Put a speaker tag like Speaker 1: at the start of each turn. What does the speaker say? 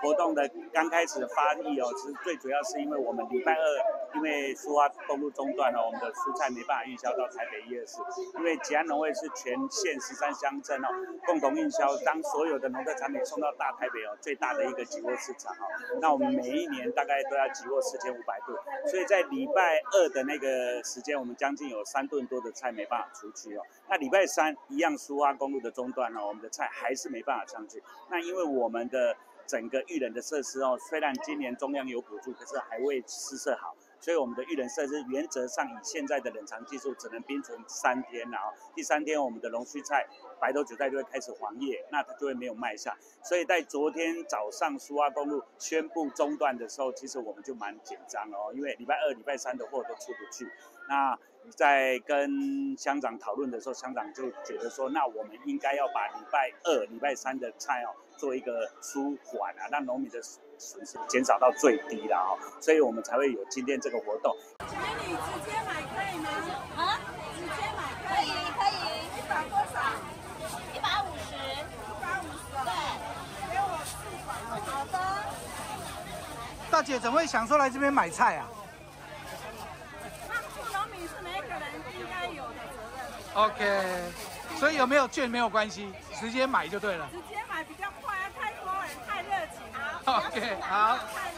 Speaker 1: 活动的刚开始发力哦，是最主要是因为我们礼拜二因为苏花公路中断了，我们的蔬菜没办法运销到台北1、24，因为吉安农会是全县13乡镇哦共同运销，当所有的农特产品送到大台北哦最大的一个集货市场哦，那我们每一年大概都要集货4500吨，所以在礼拜二的那个时间，我们将近有3吨多的菜没办法出去哦。那礼拜三一样苏花公路的中断哦，我们的菜还是没办法上去。那因为我们的整个育冷的设施哦，虽然今年中央有补助，可是还未施设好，所以我们的育冷设施原则上以现在的冷藏技术，只能冰存3天，然后第3天我们的龙须菜、白头韭菜就会开始黄叶，那它就会没有卖相。所以在昨天早上苏花公路宣布中断的时候，其实我们就蛮紧张哦，因为礼拜二、礼拜三的货都出不去。那在跟乡长讨论的时候，乡长就觉得说，那我们应该要把礼拜二、礼拜三的菜哦做一个舒缓啊，让农民的损失减少到最低啦哦，所以我们才会有今天这个活动。
Speaker 2: 请问你直接买可以吗？
Speaker 3: 啊，
Speaker 2: 直接买
Speaker 3: 可以可以
Speaker 2: ，100多少
Speaker 3: ？150。
Speaker 2: 150。
Speaker 3: 对，
Speaker 2: 给我4管。
Speaker 3: 好的。
Speaker 4: 大姐怎么会想说来这边买菜啊
Speaker 2: 帮助农民是每一个人应该有的责任。
Speaker 4: ？OK， 所以有没有券没有关系，直接买就对了。
Speaker 2: 直接买比较快啊，太多人太热情。
Speaker 3: 好。
Speaker 4: OK， 好。
Speaker 2: 太